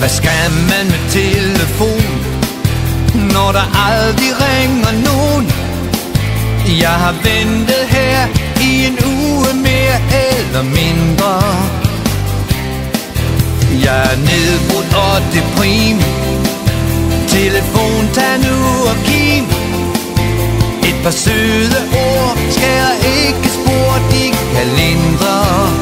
Hvad skal man med telefon, når der aldrig ringer nogen? Jeg har ventet her i en uge mere eller mindre. Jeg er nedbrudt og deprim. Telefon, tag nu og kim. Et par søde ord, skær ikke spor, de kan lindre.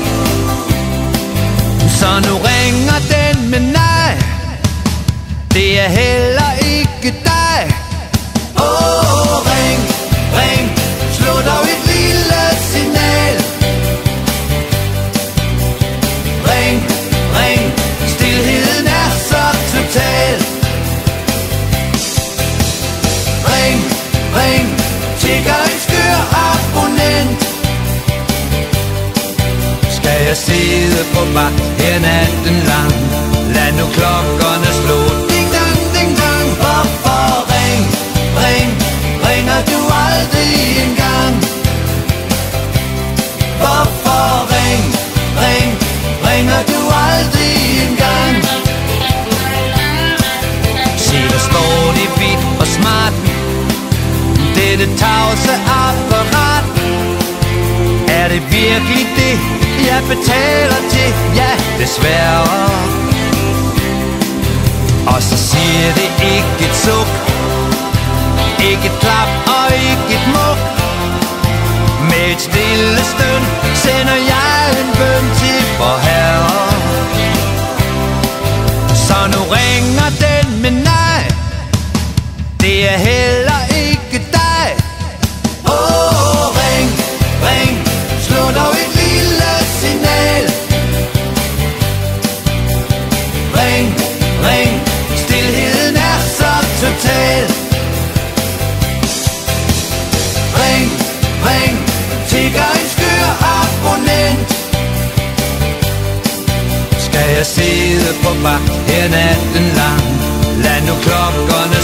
Så nu ringer den, men nej, det er heller ikke dig. Ring, ring, slå dog et lille signal. Ring, ring, stilheden er så total. Ring, ring, Tigger, en skør abonnent. Skal jeg sidde på vagt her natten lang? Lad nu klokkerne slå. Ding dang, ding dang. Hvorfor ring, ring, ringer du aldrig engang? Hvorfor ring, ring, ringer du aldrig engang? Se, der står det hvidt og smart, dette tavse apparat. Er det virkelig det, jeg betaler til? Ja, desværre. Og så siger det ikke et suk, ikke et klap og ikke et muk. Med et stille støn sender jeg en bøn til vor Herre. Så nu ringer den, men nej, det er heller ikke dig. Ring, ring, slå dog et lille signal. Ring, ring, stilheden er så total. Ring, ring, Tigger, en skør abonnent. Skal jeg sidde på vagt her natten lang? Lad nu klokkerne